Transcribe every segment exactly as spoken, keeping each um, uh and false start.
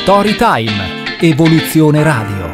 Storytime, Evoluzione Radio.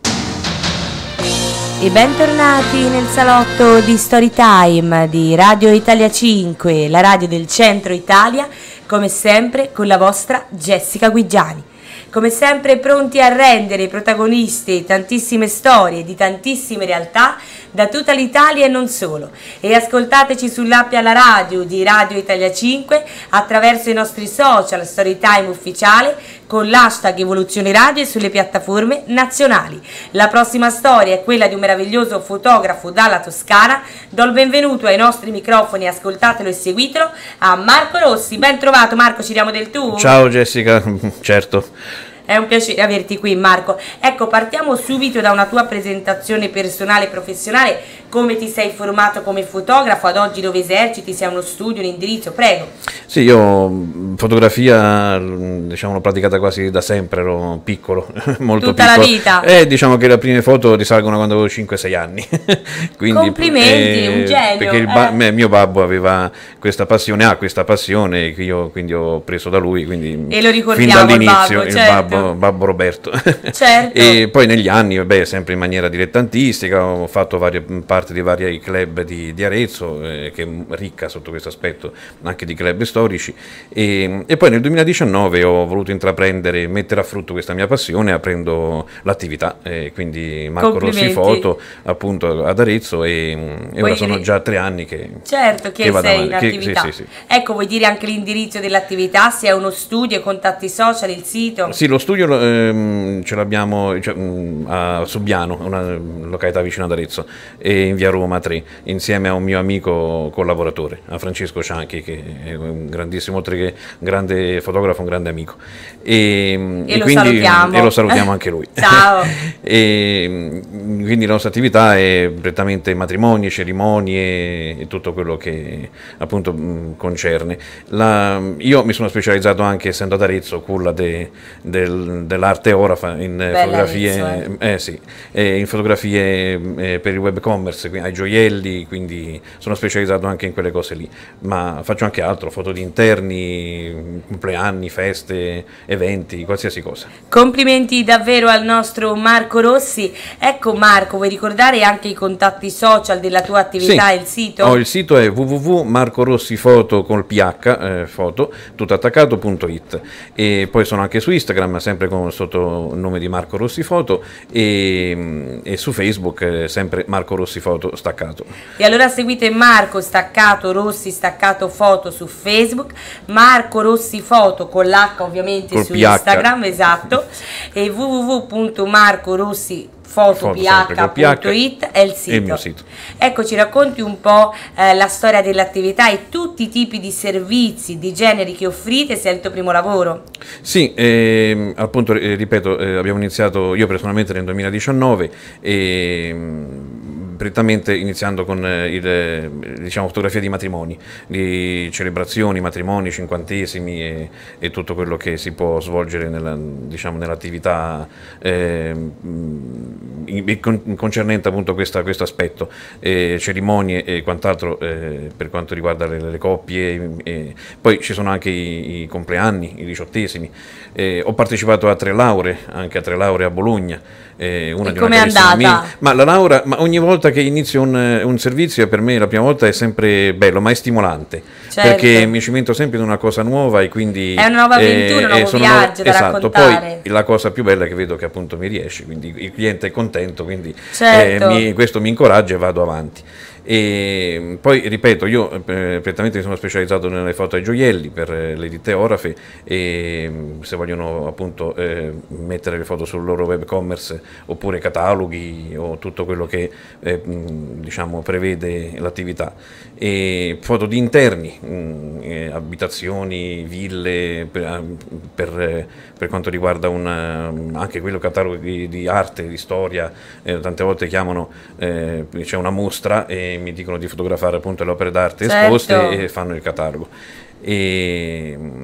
E bentornati nel salotto di Storytime di Radio Italia cinque, la radio del centro Italia, come sempre con la vostra Jessica Guigiani. Come sempre pronti a rendere i protagonisti di tantissime storie, di tantissime realtà da tutta l'Italia e non solo. E ascoltateci sull'app alla radio di Radio Italia cinque attraverso i nostri social Storytime ufficiale con l'hashtag Evoluzione Radio e sulle piattaforme nazionali. La prossima storia è quella di un meraviglioso fotografo dalla Toscana. Do il benvenuto ai nostri microfoni, ascoltatelo e seguitelo, a Marco Rossi. Ben trovato Marco, ci diamo del tu? Ciao Jessica, certo. È un piacere averti qui Marco. Ecco, partiamo subito da una tua presentazione personale e professionale. Come ti sei formato come fotografo, ad oggi dove eserciti, se hai uno studio, un indirizzo, prego. Sì, io fotografia diciamo l'ho praticata quasi da sempre, ero piccolo, molto Tutta piccolo. la vita? E diciamo che le prime foto risalgono quando avevo cinque sei anni. Quindi, complimenti, eh, un genio. Perché il ba- eh. mio babbo aveva questa passione, ha questa passione che io quindi ho preso da lui, quindi e lo ricordiamo, fin dall'inizio, il babbo, il certo. babbo, babbo Roberto. Certo. E poi negli anni, vabbè, sempre in maniera dilettantistica, ho fatto varie, parte di vari club di, di Arezzo, eh, che è ricca sotto questo aspetto, anche di club storici, e, e poi nel duemiladiciannove ho voluto intraprendere, mettere a frutto questa mia passione aprendo l'attività, eh, quindi Marco Rossi Foto appunto ad Arezzo, e, e ora sono già tre anni che certo che, che sei in che, attività. Sì, sì, sì. Ecco, vuoi dire anche l'indirizzo dell'attività, se è uno studio, contatti social, il sito? Sì, lo studio ehm, ce l'abbiamo cioè, a Subiano, una località vicino ad Arezzo, e in via Roma tre, insieme a un mio amico collaboratore, a Francesco Cianchi, che è un grandissimo, oltre che grande fotografo, un grande amico. E, e, e lo, quindi, salutiamo. e lo salutiamo anche lui. Ciao! E quindi la nostra attività è prettamente matrimoni, cerimonie e tutto quello che appunto mh, concerne. La, io mi sono specializzato anche, essendo ad Arezzo, culla de, del, dell'arte orafa in Bella fotografie, Arezzo, eh. Eh, sì, eh, in fotografie eh, per il web commerce, ai gioielli, quindi sono specializzato anche in quelle cose lì, ma faccio anche altro, foto di interni, compleanni, feste, eventi, qualsiasi cosa. Complimenti davvero al nostro Marco Rossi. Ecco Marco, vuoi ricordare anche i contatti social della tua attività e sì. il sito? Oh, il sito è w w w punto marco rossi foto col ph, eh, foto, tutto attaccato punto it, e poi sono anche su Instagram, sempre con, sotto il nome di Marco Rossi Foto, e, e su Facebook eh, sempre Marco Rossi Foto staccato. E allora seguite Marco staccato Rossi staccato foto su Facebook, Marco Rossi Foto con l'H ovviamente col su P H. Instagram, esatto, e w w w punto marco rossi foto punto it è il sito. È il mio sito. Ecco, ci racconti un po' eh, la storia dell'attività e tutti i tipi di servizi, di generi che offrite, se è il tuo primo lavoro? Sì, ehm, appunto, eh, ripeto, eh, abbiamo iniziato io personalmente nel duemiladiciannove, e prettamente iniziando con eh, il, diciamo, fotografia di matrimoni, di celebrazioni, matrimoni, cinquantesimi e, e tutto quello che si può svolgere nella, diciamo, nell'attività eh, concernente appunto questo aspetto, eh, cerimonie e quant'altro eh, per quanto riguarda le, le coppie, e poi ci sono anche i, i compleanni, i diciottesimi. Eh, ho partecipato a tre lauree, anche a tre lauree a Bologna. Eh, una e di come è andata? Mia. Ma la laurea, ma ogni volta che inizio un, un servizio, per me la prima volta è sempre bello, ma è stimolante, certo. Perché mi cimento sempre in una cosa nuova, e quindi è una nuova avventura, eh, un nuovo viaggio da esatto, raccontare. Poi la cosa più bella è che vedo che appunto mi riesce, quindi il cliente è contento, quindi certo. eh, mi, questo mi incoraggia e vado avanti. E poi ripeto, io eh, prettamente mi sono specializzato nelle foto ai gioielli per eh, le ditte orafe, e se vogliono appunto eh, mettere le foto sul loro web commerce oppure cataloghi o tutto quello che eh, diciamo prevede l'attività, e foto di interni, mh, eh, abitazioni, ville, per, per, per quanto riguarda una, anche quello cataloghi di arte, di storia, eh, tante volte chiamano, eh, c'è una mostra e mi dicono di fotografare appunto le opere d'arte, certo, esposte, e fanno il catalogo. E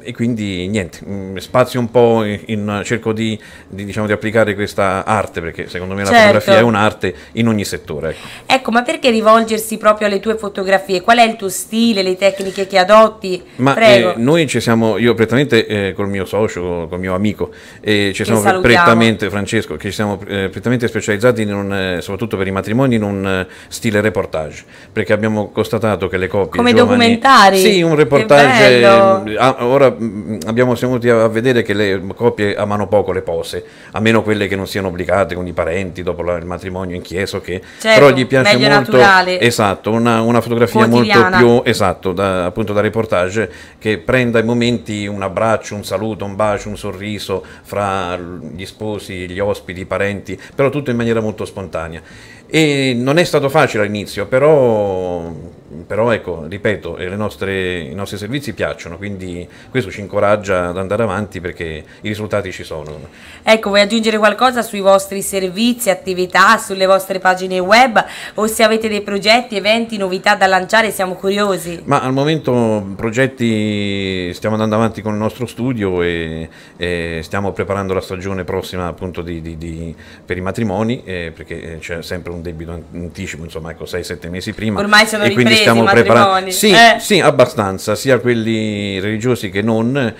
e quindi niente, mh, spazio un po' in, in cerco di, di, diciamo, di applicare questa arte, perché secondo me la Certo. fotografia è un'arte in ogni settore. Ecco. Ecco, ma perché rivolgersi proprio alle tue fotografie? Qual è il tuo stile, le tecniche che adotti? Ma Prego. eh, noi ci siamo, io prettamente eh, col mio socio, col mio amico, eh, ci siamo salutiamo. prettamente, Francesco, che ci siamo eh, prettamente specializzati in un, eh, soprattutto per i matrimoni, in un eh, stile reportage, perché abbiamo constatato che le coppie Come giovani, documentari? sì, un Che reportage, bello. eh, ah, ora mh, abbiamo siamo venuti a vedere che le coppie amano poco le pose, a meno quelle che non siano obbligate con i parenti dopo la, il matrimonio in chiesa, che Certo, però gli piace meglio molto, naturale. esatto, una, una fotografia molto Quotidiana. più, esatto, da, appunto da reportage, che prenda i momenti, un abbraccio, un saluto, un bacio, un sorriso fra gli sposi, gli ospiti, i parenti, però tutto in maniera molto spontanea. E non è stato facile all'inizio, però, però ecco, ripeto, le nostre, i nostri servizi piacciono, quindi questo ci incoraggia ad andare avanti perché i risultati ci sono. Ecco, vuoi aggiungere qualcosa sui vostri servizi, attività, sulle vostre pagine web, o se avete dei progetti, eventi, novità da lanciare, siamo curiosi. Ma al momento progetti, stiamo andando avanti con il nostro studio e, e stiamo preparando la stagione prossima appunto di, di, di, per i matrimoni, eh, perché c'è sempre un debito anticipo, insomma, ecco, sei sette mesi prima. Ormai sono e quindi ripresi stiamo i preparando. matrimoni. Sì, Eh. sì, abbastanza, sia quelli religiosi che non.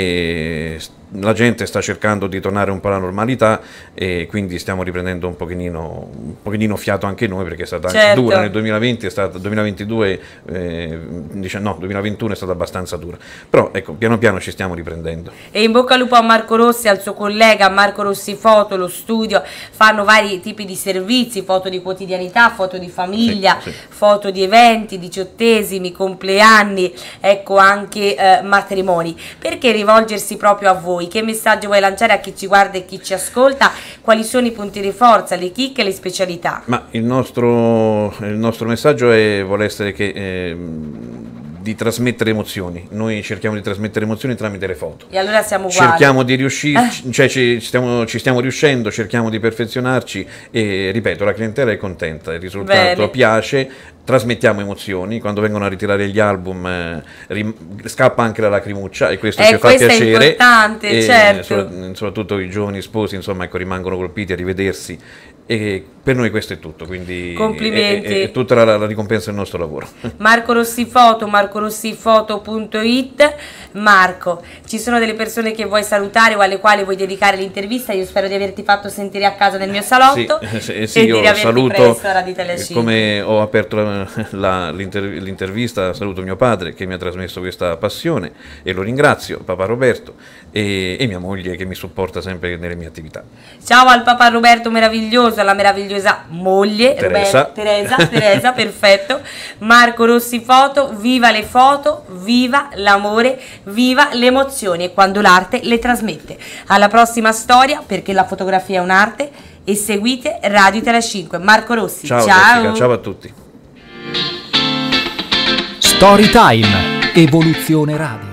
E la gente sta cercando di tornare un po' alla normalità e quindi stiamo riprendendo un pochino, un pochino fiato anche noi, perché è stata Certo. dura nel duemilaventi, è stata duemilaventidue, eh, dice, no, duemilaventuno è stata abbastanza dura, però ecco, piano piano ci stiamo riprendendo. E in bocca al lupo a Marco Rossi, al suo collega Marco Rossi Foto, lo studio, fanno vari tipi di servizi, foto di quotidianità, foto di famiglia, Sì, sì. foto di eventi, diciottesimi, compleanni, ecco anche eh, matrimoni. Perché rivolgersi proprio a voi? Che messaggio vuoi lanciare a chi ci guarda e chi ci ascolta? Quali sono i punti di forza, le chicche e le specialità? Ma il nostro, il nostro messaggio è, vuole essere che, eh, di trasmettere emozioni. Noi cerchiamo di trasmettere emozioni tramite le foto. E allora siamo uguali. Cerchiamo di riuscire, cioè ci stiamo, ci stiamo riuscendo, cerchiamo di perfezionarci e ripeto, la clientela è contenta, il risultato Bene. piace, trasmettiamo emozioni, quando vengono a ritirare gli album eh, rim- scappa anche la lacrimuccia e questo Eh, ci fa questo è piacere. importante, e, certo. sopra- soprattutto i giovani sposi, insomma, ecco, rimangono colpiti a rivedersi. E per noi questo è tutto, quindi Complimenti. è, è- è tutta la, la ricompensa del nostro lavoro. Marco Rossi Foto, marco rossi foto punto it. Marco, ci sono delle persone che vuoi salutare o alle quali vuoi dedicare l'intervista? Io spero di averti fatto sentire a casa nel mio salotto Sì, eh, sì, e io di riaverti saluto, presto a Radio Italia cinque. come ho aperto la- la- l'inter- l'intervista, saluto mio padre che mi ha trasmesso questa passione e lo ringrazio, papà Roberto, e, e mia moglie che mi supporta sempre nelle mie attività. Ciao al papà Roberto meraviglioso, alla meravigliosa moglie Teresa. Roberto- Teresa, Teresa, perfetto. Marco Rossi Foto, viva le foto, viva l'amore, viva le emozioni e quando l'arte le trasmette. Alla prossima storia, perché la fotografia è un'arte, e seguite Radio Italia cinque. Marco Rossi, Ciao, ciao. Jessica, ciao a tutti. Storytime, Evoluzione Radio.